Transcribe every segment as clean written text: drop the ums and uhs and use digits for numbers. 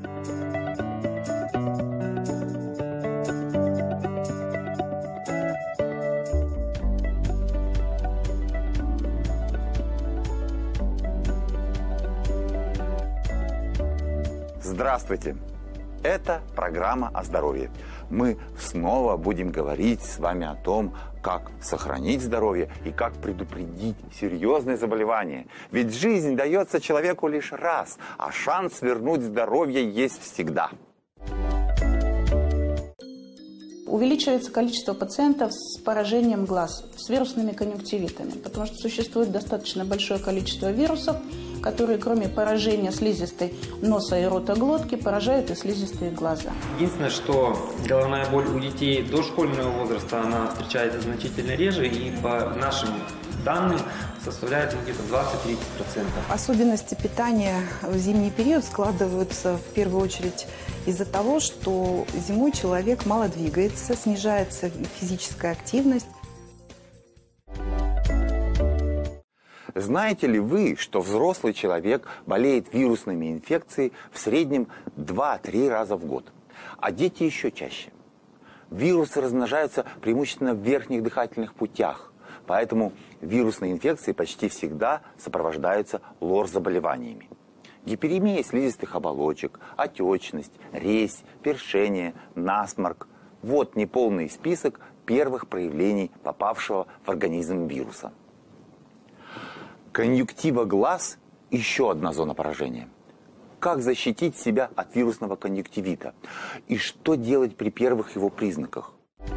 Здравствуйте! Это программа о здоровье. Мы снова будем говорить с вами о том, как сохранить здоровье и как предупредить серьезные заболевания. Ведь жизнь дается человеку лишь раз, а шанс вернуть здоровье есть всегда. Увеличивается количество пациентов с поражением глаз, с вирусными конъюнктивитами, потому что существует достаточно большое количество вирусов, которые, кроме поражения слизистой носа и рота глотки, поражают и слизистые глаза. Единственное, что головная боль у детей дошкольного возраста, она встречается значительно реже, и по нашим данным составляет где-то 20-30%. Особенности питания в зимний период складываются в первую очередь из-за того, что зимой человек мало двигается, снижается физическая активность. Знаете ли вы, что взрослый человек болеет вирусными инфекциями в среднем 2-3 раза в год, а дети еще чаще? Вирусы размножаются преимущественно в верхних дыхательных путях, поэтому вирусные инфекции почти всегда сопровождаются лор-заболеваниями. Гиперемия слизистых оболочек, отечность, резь, першение, насморк – вот неполный список первых проявлений попавшего в организм вируса. Конъюнктива глаз – еще одна зона поражения. Как защитить себя от вирусного конъюнктивита? И что делать при первых его признаках?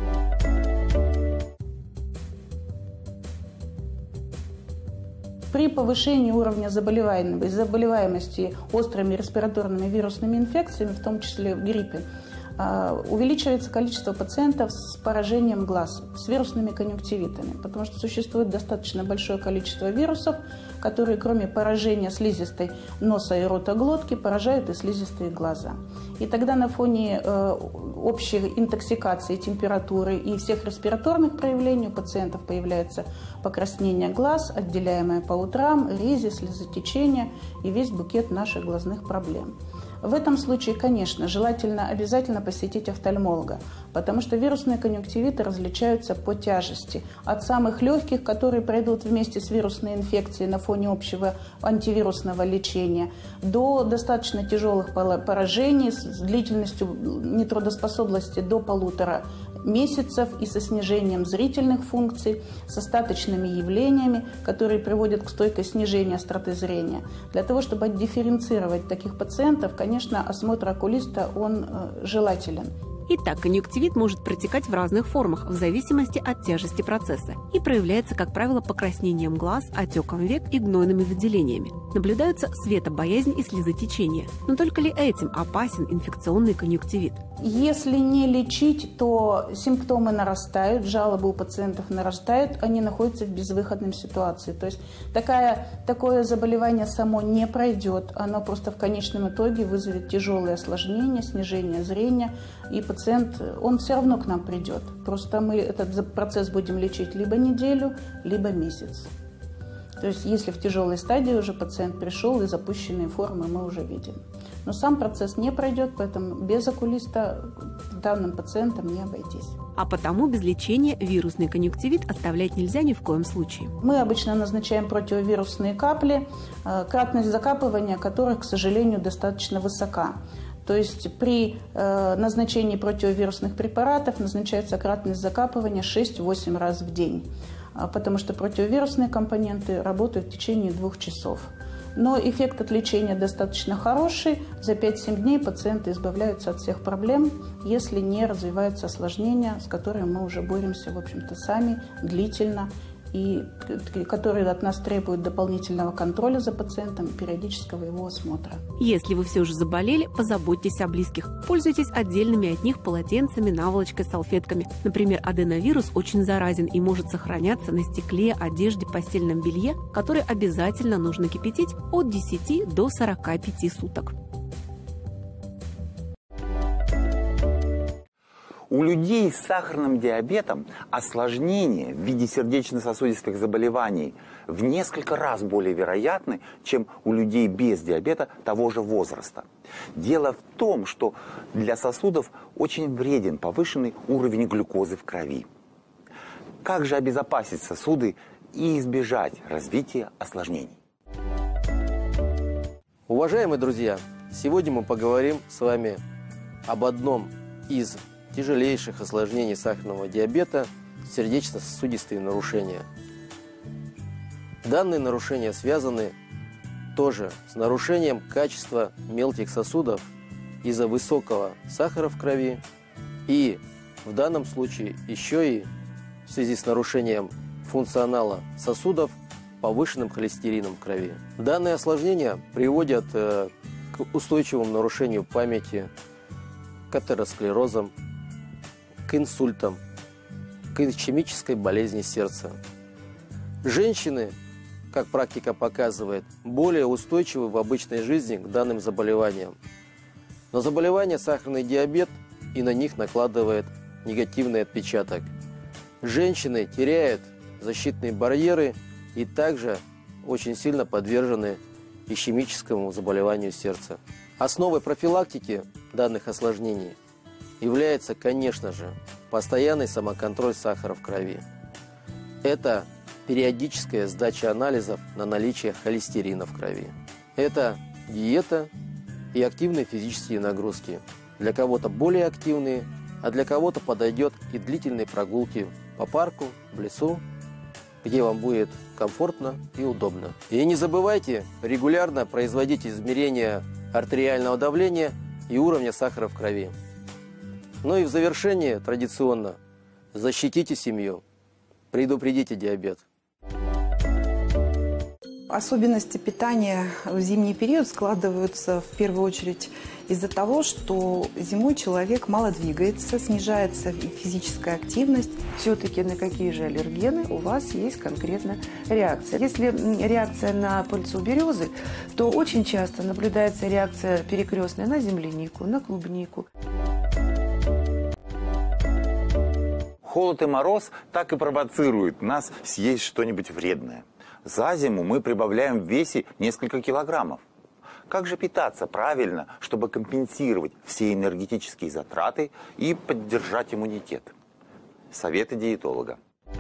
При повышении уровня заболеваемости острыми респираторными вирусными инфекциями, в том числе в гриппе, увеличивается количество пациентов с поражением глаз, с вирусными конъюнктивитами, потому что существует достаточно большое количество вирусов, которые, кроме поражения слизистой носа и рота глотки, поражают и слизистые глаза. И тогда на фоне общей интоксикации, температуры и всех респираторных проявлений у пациентов появляется покраснение глаз, отделяемое по утрам, рези, слезотечение и весь букет наших глазных проблем. В этом случае, конечно, желательно обязательно посетить офтальмолога, потому что вирусные конъюнктивиты различаются по тяжести. От самых легких, которые пройдут вместе с вирусной инфекцией на фоне общего антивирусного лечения, до достаточно тяжелых поражений с длительностью нетрудоспособности до 1,5 месяцев и со снижением зрительных функций, с остаточными явлениями, которые приводят к стойкой снижению остроты зрения. Для того, чтобы отдифференцировать таких пациентов, конечно, осмотр окулиста, он желателен. Итак, конъюнктивит может протекать в разных формах, в зависимости от тяжести процесса, и проявляется, как правило, покраснением глаз, отеком век и гнойными выделениями. Наблюдаются светобоязнь и слезотечение. Но только ли этим опасен инфекционный конъюнктивит? Если не лечить, то симптомы нарастают, жалобы у пациентов нарастают, они находятся в безвыходной ситуации. То есть такое заболевание само не пройдет, оно просто в конечном итоге вызовет тяжелые осложнения, снижение зрения, и пациент, он все равно к нам придет. Просто мы этот процесс будем лечить либо неделю, либо месяц. То есть если в тяжелой стадии уже пациент пришел, и запущенные формы мы уже видим. Но сам процесс не пройдет, поэтому без окулиста данным пациентам не обойтись. А потому без лечения вирусный конъюнктивит оставлять нельзя ни в коем случае. Мы обычно назначаем противовирусные капли, кратность закапывания которых, к сожалению, достаточно высока. То есть при назначении противовирусных препаратов назначается кратность закапывания 6-8 раз в день, потому что противовирусные компоненты работают в течение 2 часов. Но эффект от лечения достаточно хороший. За 5-7 дней пациенты избавляются от всех проблем, если не развиваются осложнения, с которыми мы уже боремся, в общем-то, сами, длительно, и которые от нас требуют дополнительного контроля за пациентом и периодического его осмотра. Если вы все же заболели, позаботьтесь о близких. Пользуйтесь отдельными от них полотенцами, наволочкой, салфетками. Например, аденовирус очень заразен и может сохраняться на стекле, одежде, постельном белье, который обязательно нужно кипятить от 10 до 45 суток. У людей с сахарным диабетом осложнения в виде сердечно-сосудистых заболеваний в несколько раз более вероятны, чем у людей без диабета того же возраста. Дело в том, что для сосудов очень вреден повышенный уровень глюкозы в крови. Как же обезопасить сосуды и избежать развития осложнений? Уважаемые друзья, сегодня мы поговорим с вами об одном из тяжелейших осложнений сахарного диабета – сердечно-сосудистые нарушения. Данные нарушения связаны тоже с нарушением качества мелких сосудов из-за высокого сахара в крови и в данном случае еще и в связи с нарушением функционала сосудов повышенным холестерином в крови. Данные осложнения приводят к устойчивому нарушению памяти, к атеросклерозам, к инсультам, к ишемической болезни сердца. Женщины, как практика показывает, более устойчивы в обычной жизни к данным заболеваниям. Но заболевание сахарный диабет и на них накладывает негативный отпечаток. Женщины теряют защитные барьеры и также очень сильно подвержены ишемическому заболеванию сердца. Основой профилактики данных осложнений является, конечно же, постоянный самоконтроль сахара в крови. Это периодическая сдача анализов на наличие холестерина в крови. Это диета и активные физические нагрузки. Для кого-то более активные, а для кого-то подойдет и длительные прогулки по парку, в лесу, где вам будет комфортно и удобно. И не забывайте регулярно производить измерения артериального давления и уровня сахара в крови. Ну и в завершение традиционно защитите семью, предупредите диабет. Особенности питания в зимний период складываются в первую очередь из-за того, что зимой человек мало двигается, снижается физическая активность. Все-таки на какие же аллергены у вас есть конкретно реакция? Если реакция на пыльцу березы, то очень часто наблюдается реакция перекрестная на землянику, на клубнику. Холод и мороз так и провоцируют нас съесть что-нибудь вредное. За зиму мы прибавляем в весе несколько килограммов. Как же питаться правильно, чтобы компенсировать все энергетические затраты и поддержать иммунитет? Советы диетолога.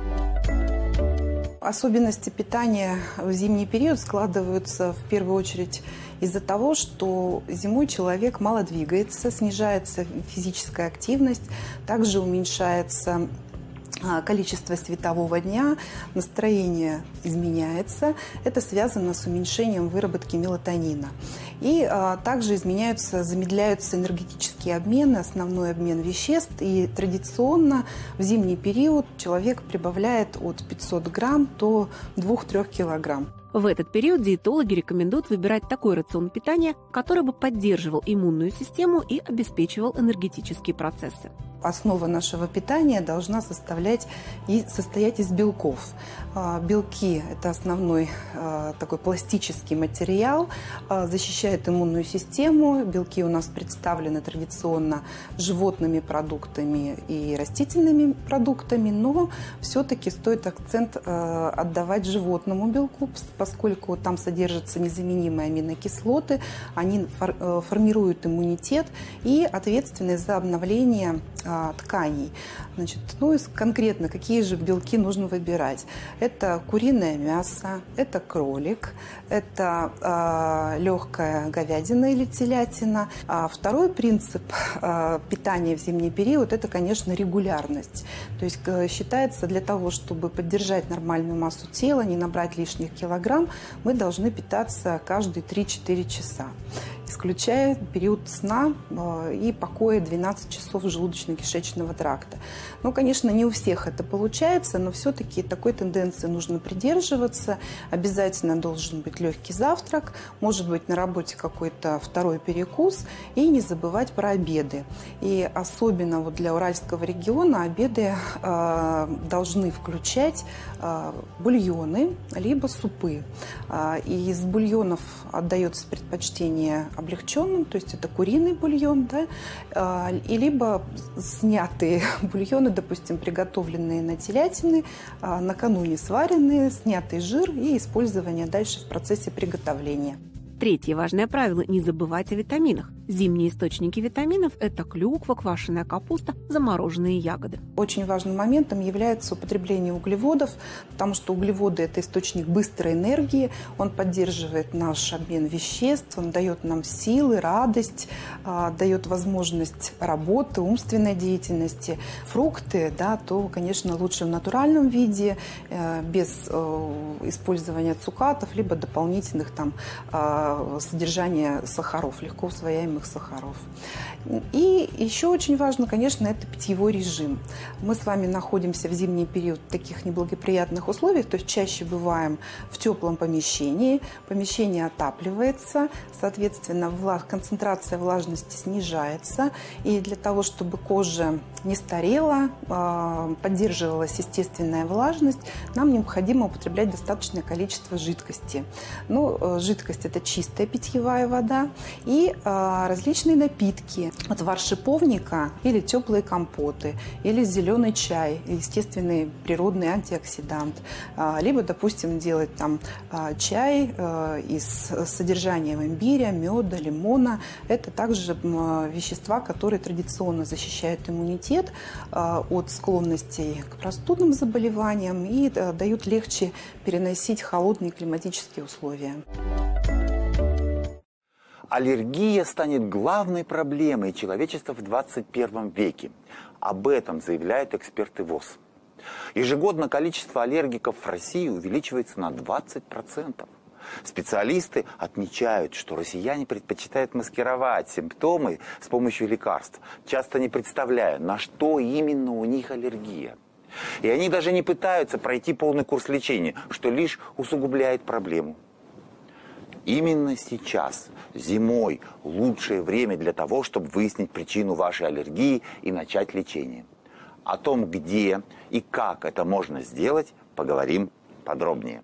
Особенности питания в зимний период складываются в первую очередь из-за того, что зимой человек мало двигается, снижается физическая активность, также уменьшается количество светового дня, настроение изменяется. Это связано с уменьшением выработки мелатонина. И также замедляются энергетические обмены, основной обмен веществ. И традиционно в зимний период человек прибавляет от 500 грамм до 2-3 килограмм. В этот период диетологи рекомендуют выбирать такой рацион питания, который бы поддерживал иммунную систему и обеспечивал энергетические процессы. Основа нашего питания должна состоять из белков. Белки – это основной такой пластический материал, защищает иммунную систему. Белки у нас представлены традиционно животными продуктами и растительными продуктами, но все-таки стоит акцент отдавать животному белку, поскольку там содержатся незаменимые аминокислоты, они формируют иммунитет и ответственны за обновление тканей. Значит, конкретно какие же белки нужно выбирать? Это куриное мясо, это кролик, это легкая говядина или телятина. А второй принцип питания в зимний период – это, конечно, регулярность. То есть считается, для того, чтобы поддержать нормальную массу тела, не набрать лишних килограмм, мы должны питаться каждые 3-4 часа, исключая период сна и покоя 12 часов желудочно-кишечного тракта. Ну, конечно, не у всех это получается, но все-таки такой тенденции нужно придерживаться. Обязательно должен быть легкий завтрак, может быть на работе какой-то второй перекус, и не забывать про обеды. И особенно вот для Уральского региона обеды должны включать бульоны либо супы. И из бульонов отдается предпочтение облегченным, то есть это куриный бульон, да, и либо снятые бульоны, допустим, приготовленные на телятине, накануне сваренные, снятый жир и использование дальше в процессе приготовления. Третье важное правило – не забывать о витаминах. Зимние источники витаминов – это клюква, квашеная капуста, замороженные ягоды. Очень важным моментом является употребление углеводов, потому что углеводы – это источник быстрой энергии, он поддерживает наш обмен веществ, он дает нам силы, радость, дает возможность работы, умственной деятельности. Фрукты, да, то, конечно, лучше в натуральном виде, без использования цукатов, либо дополнительных там содержания сахаров, легко усвояемых сахаров. И еще очень важно, конечно, это питьевой режим. Мы с вами находимся в зимний период в таких неблагоприятных условиях, то есть чаще бываем в теплом помещении, помещение отапливается, соответственно, концентрация влажности снижается, и для того, чтобы кожа не старела, поддерживалась естественная влажность, нам необходимо употреблять достаточное количество жидкости. Ну, жидкость – это чистая питьевая вода и различные напитки. Отвар шиповника или теплые компоты, или зеленый чай, естественный природный антиоксидант. Либо, допустим, делать там чай с содержанием имбиря, меда, лимона. Это также вещества, которые традиционно защищают иммунитет от склонностей к простудным заболеваниям и дают легче переносить холодные климатические условия. Аллергия станет главной проблемой человечества в 21 веке. Об этом заявляют эксперты ВОЗ. Ежегодно количество аллергиков в России увеличивается на 20%. Специалисты отмечают, что россияне предпочитают маскировать симптомы с помощью лекарств, часто не представляя, на что именно у них аллергия. И они даже не пытаются пройти полный курс лечения, что лишь усугубляет проблему. Именно сейчас, зимой, лучшее время для того, чтобы выяснить причину вашей аллергии и начать лечение. О том, где и как это можно сделать, поговорим подробнее.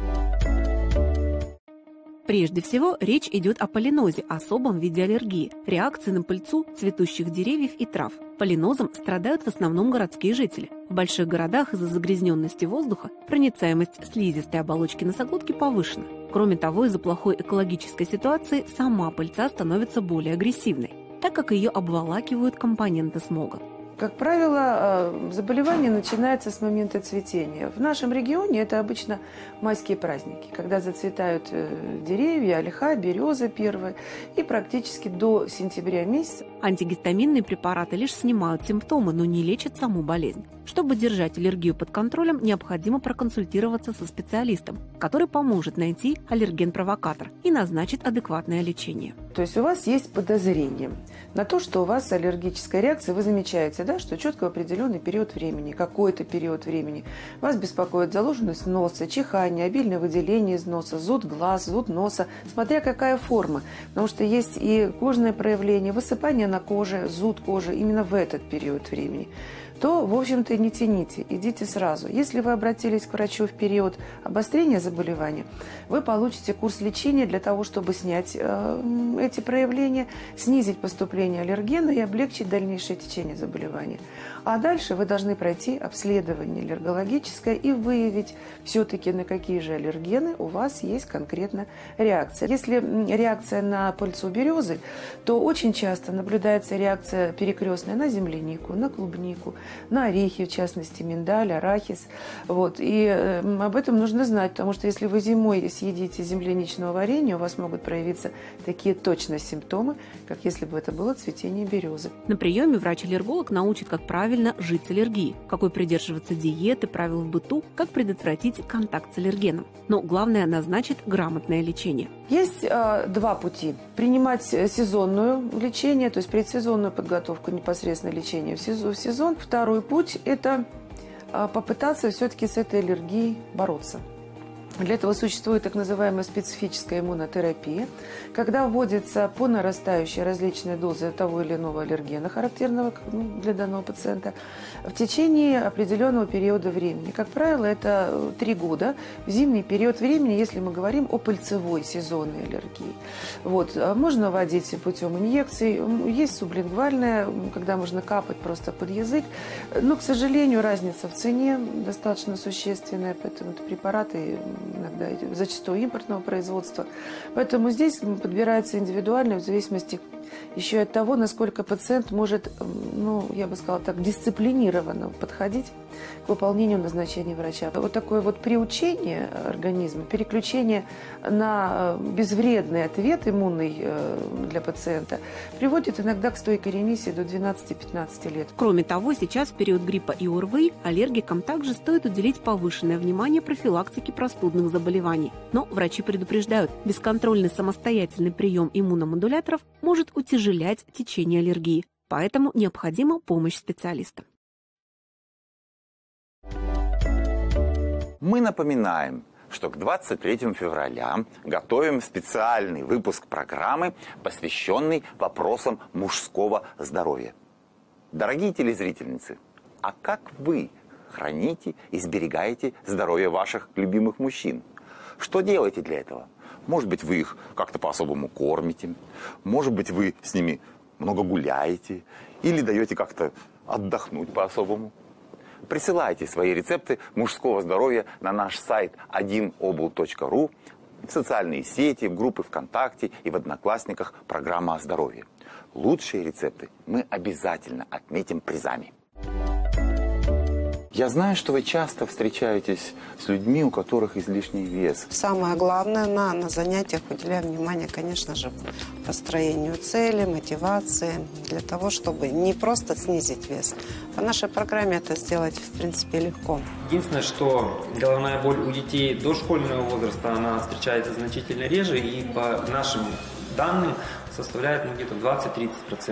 Прежде всего, речь идет о полинозе, особом виде аллергии, реакции на пыльцу цветущих деревьев и трав. Полинозом страдают в основном городские жители. В больших городах из-за загрязненности воздуха проницаемость слизистой оболочки носоглотки повышена. Кроме того, из-за плохой экологической ситуации сама пыльца становится более агрессивной, так как ее обволакивают компоненты смога. Как правило, заболевание начинается с момента цветения. В нашем регионе это обычно майские праздники, когда зацветают деревья, ольха, береза первые, и практически до сентября месяца. Антигистаминные препараты лишь снимают симптомы, но не лечат саму болезнь. Чтобы держать аллергию под контролем, необходимо проконсультироваться со специалистом, который поможет найти аллерген-провокатор и назначит адекватное лечение. То есть у вас есть подозрение на то, что у вас аллергическая реакция, вы замечаете, да, что четко в определенный период времени, какой-то период времени вас беспокоит заложенность носа, чихание, обильное выделение из носа, зуд глаз, зуд носа, смотря какая форма. Потому что есть и кожное проявление, высыпание на коже, зуд кожи именно в этот период времени. То, в общем-то, не тяните, идите сразу. Если вы обратились к врачу в период обострения заболевания, вы получите курс лечения для того, чтобы снять эти проявления, снизить поступление аллергена и облегчить дальнейшее течение заболевания. А дальше вы должны пройти обследование аллергологическое и выявить все-таки, на какие же аллергены у вас есть конкретно реакция. Если реакция на пыльцу березы, то очень часто наблюдается реакция перекрестная на землянику, на клубнику, на орехи, в частности, миндаль, арахис. Вот. И об этом нужно знать, потому что если вы зимой съедите земляничного варенья, у вас могут проявиться такие точно симптомы, как если бы это было цветение березы. На приеме врач-аллерголог научит, как правильно жить с аллергией, какой придерживаться диеты, правил в быту, как предотвратить контакт с аллергеном. Но главное – назначит грамотное лечение. Есть два пути. Принимать сезонное лечение, то есть предсезонную подготовку, непосредственно лечение в сезон. Второй путь – это попытаться все-таки с этой аллергией бороться. Для этого существует так называемая специфическая иммунотерапия, когда вводится по нарастающей различные дозы того или иного аллергена, характерного для данного пациента, в течение определенного периода времени. Как правило, это 3 года, в зимний период времени, если мы говорим о пыльцевой сезонной аллергии. Вот. Можно вводить путем инъекций, есть сублингвальная, когда можно капать просто под язык, но, к сожалению, разница в цене достаточно существенная, поэтому это препараты иногда зачастую импортного производства. Поэтому здесь подбирается индивидуально в зависимости еще от того, насколько пациент может, я бы сказала так, дисциплинированно подходить к выполнению назначений врача. Вот такое вот приучение организма, переключение на безвредный ответ иммунный для пациента приводит иногда к стойкой ремиссии до 12-15 лет. Кроме того, сейчас в период гриппа и ОРВИ аллергикам также стоит уделить повышенное внимание профилактике простудных заболеваний. Но врачи предупреждают, бесконтрольный самостоятельный прием иммуномодуляторов может утяжелять течение аллергии, поэтому необходима помощь специалиста. Мы напоминаем, что к 23 февраля готовим специальный выпуск программы, посвященный вопросам мужского здоровья. Дорогие телезрительницы, а как вы храните и сберегаете здоровье ваших любимых мужчин? Что делаете для этого? Может быть, вы их как-то по-особому кормите, может быть, вы с ними много гуляете или даете как-то отдохнуть по-особому. Присылайте свои рецепты мужского здоровья на наш сайт 1obl.ru, в социальные сети, в группы ВКонтакте и в Одноклассниках программа о здоровье. Лучшие рецепты мы обязательно отметим призами. Я знаю, что вы часто встречаетесь с людьми, у которых излишний вес. Самое главное, на занятиях уделяем внимание, конечно же, построению цели, мотивации, для того, чтобы не просто снизить вес. По нашей программе это сделать, в принципе, легко. Единственное, что головная боль у детей дошкольного возраста, она встречается значительно реже, и по нашим данным составляет где-то 20-30%.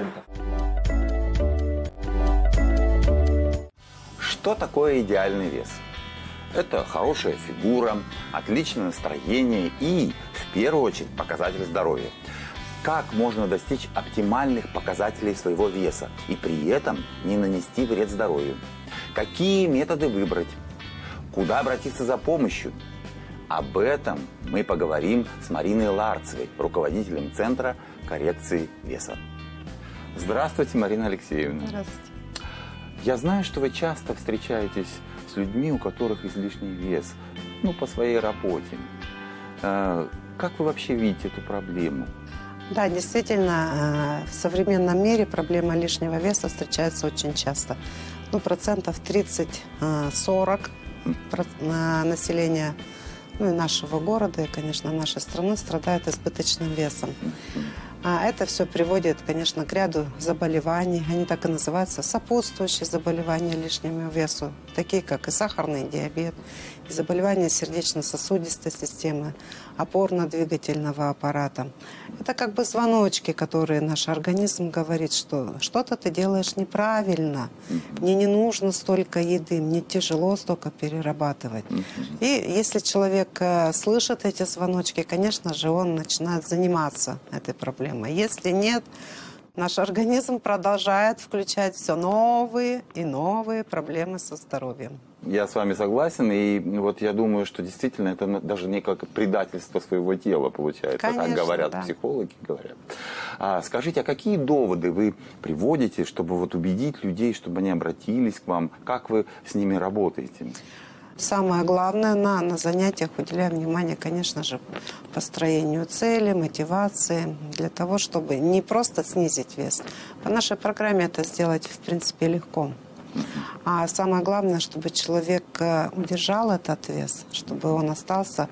Что такое идеальный вес? Это хорошая фигура, отличное настроение и, в первую очередь, показатель здоровья. Как можно достичь оптимальных показателей своего веса и при этом не нанести вред здоровью? Какие методы выбрать? Куда обратиться за помощью? Об этом мы поговорим с Мариной Ларцевой, руководителем Центра коррекции веса. Здравствуйте, Марина Алексеевна. Здравствуйте. Я знаю, что вы часто встречаетесь с людьми, у которых излишний вес, по своей работе. Как вы вообще видите эту проблему? Да, действительно, в современном мире проблема лишнего веса встречается очень часто. 30-40% населения нашего города и, конечно, нашей страны страдает избыточным весом. А это все приводит, конечно, к ряду заболеваний. Они так и называются, сопутствующие заболевания лишнему весу, такие как и сахарный диабет, и заболевания сердечно-сосудистой системы, опорно-двигательного аппарата. Это как бы звоночки, которые наш организм говорит, что что-то ты делаешь неправильно, мне не нужно столько еды, мне тяжело столько перерабатывать. И если человек слышит эти звоночки, конечно же, он начинает заниматься этой проблемой. Если нет, наш организм продолжает включать все новые и новые проблемы со здоровьем. Я с вами согласен, и я думаю, что действительно это даже не как предательство своего тела получается, конечно, так говорят да. Психологи, говорят. Скажите, а какие доводы вы приводите, чтобы убедить людей, чтобы они обратились к вам? Как вы с ними работаете? Самое главное, на занятиях уделяем внимание, конечно же, построению цели, мотивации, для того, чтобы не просто снизить вес. По нашей программе это сделать, в принципе, легко. А самое главное, чтобы человек удержал этот вес, чтобы он остался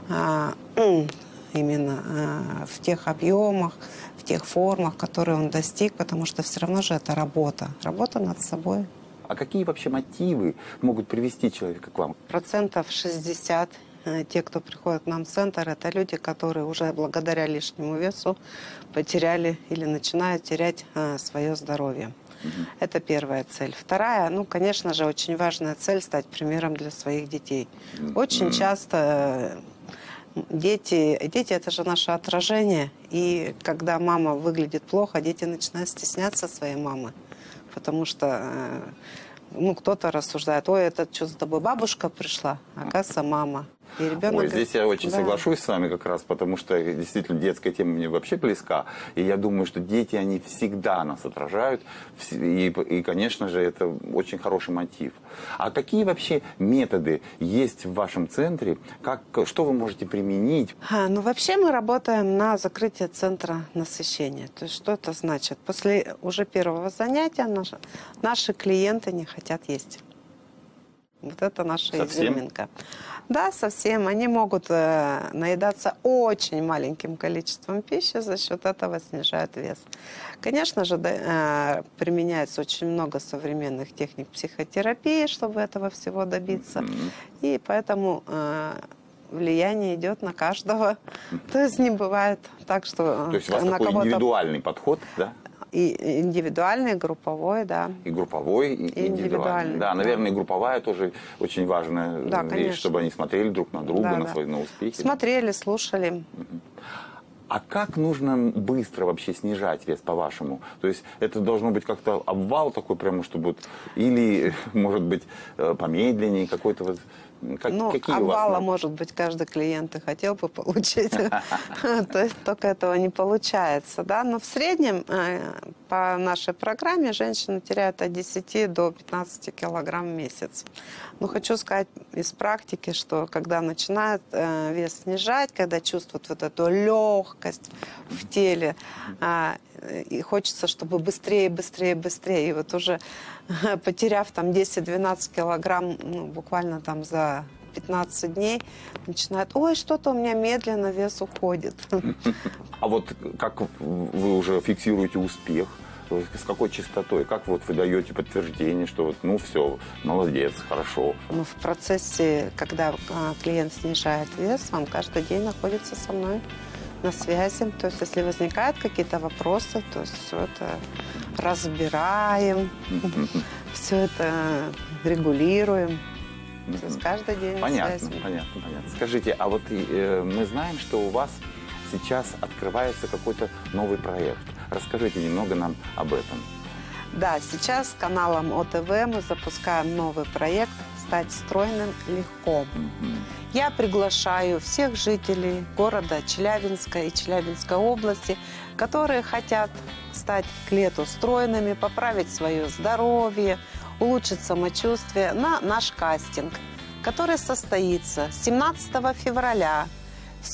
именно в тех объемах, в тех формах, которые он достиг, потому что все равно же это работа над собой. А какие вообще мотивы могут привести человека к вам? 60% те, кто приходит к нам в центр, это люди, которые уже благодаря лишнему весу потеряли или начинают терять свое здоровье. Это первая цель. Вторая, ну, конечно же, очень важная цель – стать примером для своих детей. Очень часто дети – это же наше отражение. И когда мама выглядит плохо, дети начинают стесняться своей мамы. Потому что ну, кто-то рассуждает: ой, это что за тобой бабушка пришла, оказывается, мама. И ребенок... Ой, здесь я очень соглашусь с вами как раз, потому что действительно детская тема мне вообще близка. И я думаю, что дети, они всегда нас отражают. И, конечно же, это очень хороший мотив. А какие вообще методы есть в вашем центре? Что вы можете применить? Ну, вообще мы работаем на закрытие центра насыщения. То есть что это значит? После уже первого занятия наши клиенты не хотят есть. Вот это наша изюминка. Да, совсем. Они могут наедаться очень маленьким количеством пищи, за счет этого снижают вес. Конечно же, применяется очень много современных техник психотерапии, чтобы этого всего добиться. И поэтому влияние идет на каждого. То есть не бывает так, что... То есть у вас такой индивидуальный подход, да? И индивидуальный, и групповой, да. И групповой, и индивидуальный. Да, наверное, и групповая тоже очень важная вещь, чтобы они смотрели друг на друга, на свои успехи. Смотрели, слушали. А как нужно быстро вообще снижать вес, по-вашему? То есть это должно быть как-то обвал такой прямо, чтобы... Или, может быть, помедленнее, какой-то вот... обвала, может быть, каждый клиент и хотел бы получить. То есть только этого не получается. Да? Но в среднем по нашей программе женщины теряют от 10 до 15 килограмм в месяц. Но хочу сказать из практики, что когда начинают вес снижать, когда чувствуют вот эту легкость в теле, и хочется, чтобы быстрее, быстрее, быстрее. И вот уже потеряв там 10-12 килограмм, ну, буквально там за 15 дней, начинает: ой, что-то у меня медленно вес уходит. А вот как вы уже фиксируете успех? С какой частотой? Как вот вы даете подтверждение, что вот, ну все, молодец, хорошо? Ну, в процессе, когда клиент снижает вес, он каждый день находится со мной на связи. То есть, если возникают какие-то вопросы, то есть все это разбираем, все это регулируем. То есть каждый день на связи. Понятно. Скажите, а вот мы знаем, что у вас сейчас открывается какой-то новый проект. Расскажите немного нам об этом. Да, сейчас с каналом ОТВ мы запускаем новый проект «Стать стройным легко». Я приглашаю всех жителей города Челябинска и Челябинской области, которые хотят стать к лету стройными, поправить свое здоровье, улучшить самочувствие, на наш кастинг, который состоится 17 февраля в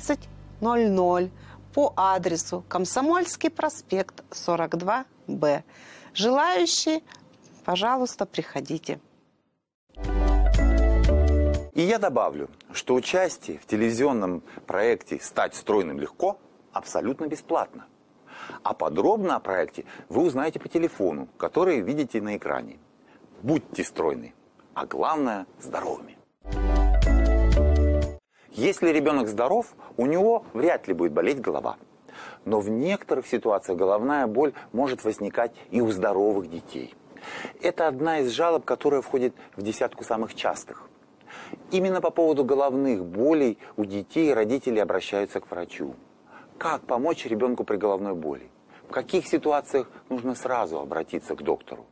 17:00 по адресу Комсомольский проспект 42Б. Желающие, пожалуйста, приходите. И я добавлю, что участие в телевизионном проекте «Стать стройным легко» абсолютно бесплатно. А подробно о проекте вы узнаете по телефону, который видите на экране. Будьте стройны, а главное – здоровыми. Если ребенок здоров, у него вряд ли будет болеть голова. Но в некоторых ситуациях головная боль может возникать и у здоровых детей. Это одна из жалоб, которая входит в десятку самых частых. Именно по поводу головных болей у детей родители обращаются к врачу. Как помочь ребенку при головной боли? В каких ситуациях нужно сразу обратиться к доктору?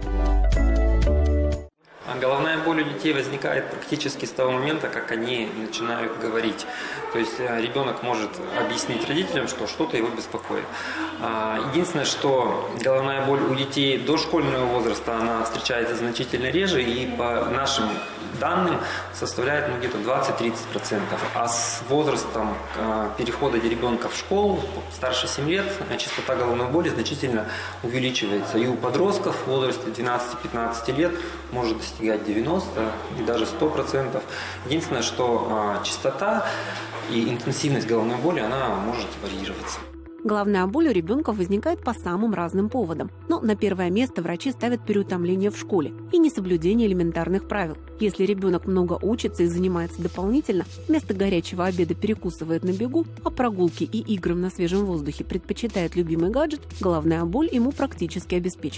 Головная боль у детей возникает практически с того момента, как они начинают говорить. То есть ребенок может объяснить родителям, что что-то его беспокоит. Единственное, что головная боль у детей дошкольного возраста, она встречается значительно реже, и по нашим данным составляет где-то 20-30%. А с возрастом перехода ребенка в школу, старше 7 лет, частота головной боли значительно увеличивается. И у подростков в возрасте 12-15 лет может достигать 90% и даже 100%. Единственное, что частота и интенсивность головной боли, она может варьироваться. Головная боль у ребенка возникает по самым разным поводам. Но на первое место врачи ставят переутомление в школе и несоблюдение элементарных правил. Если ребенок много учится и занимается дополнительно, вместо горячего обеда перекусывает на бегу, а прогулки и играм на свежем воздухе предпочитает любимый гаджет, головная боль ему практически обеспечена.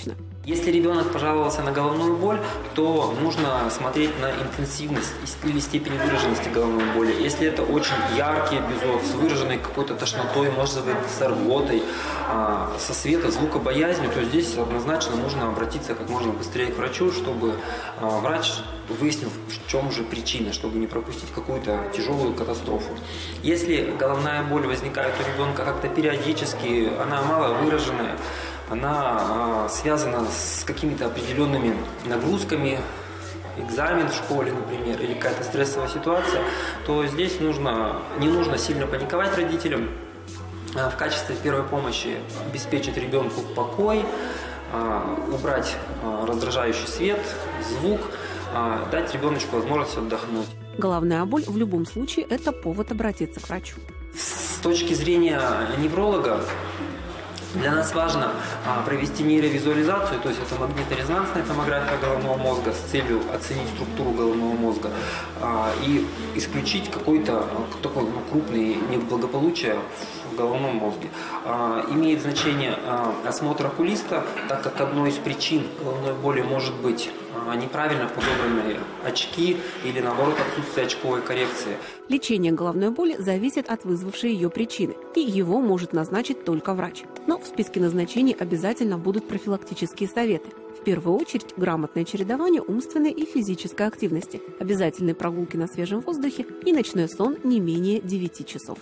Если ребенок пожаловался на головную боль, то нужно смотреть на интенсивность или степень выраженности головной боли. Если это очень яркий эпизод с выраженной какой-то тошнотой, может быть, с рвотой, со светозвукобоязнью, то здесь однозначно нужно обратиться как можно быстрее к врачу, чтобы врач выяснил, в чем же причина, чтобы не пропустить какую-то тяжелую катастрофу. Если головная боль возникает у ребенка как-то периодически, она мало выраженная, она связана с какими-то определенными нагрузками, экзамен в школе, например, или какая-то стрессовая ситуация, то здесь не нужно сильно паниковать родителям. В качестве первой помощи обеспечить ребенку покой, убрать раздражающий свет, звук, дать ребеночку возможность отдохнуть. Головная боль в любом случае – это повод обратиться к врачу. С точки зрения невролога, для нас важно провести нейровизуализацию, то есть это магниторезонансная томография головного мозга с целью оценить структуру головного мозга и исключить какой-то такой крупный неблагополучие в головном мозге. Имеет значение осмотр окулиста, так как одной из причин головной боли может быть неправильно подобранные очки или, наоборот, отсутствие очковой коррекции. Лечение головной боли зависит от вызвавшей ее причины, и его может назначить только врач. Но в списке назначений обязательно будут профилактические советы. В первую очередь, грамотное чередование умственной и физической активности, обязательные прогулки на свежем воздухе и ночной сон не менее 9 часов.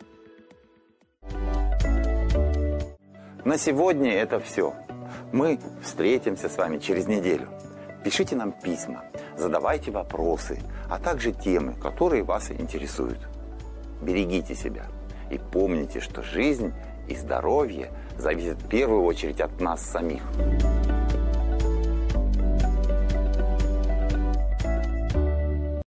На сегодня это все. Мы встретимся с вами через неделю. Пишите нам письма, задавайте вопросы, а также темы, которые вас интересуют. Берегите себя и помните, что жизнь и здоровье зависят в первую очередь от нас самих.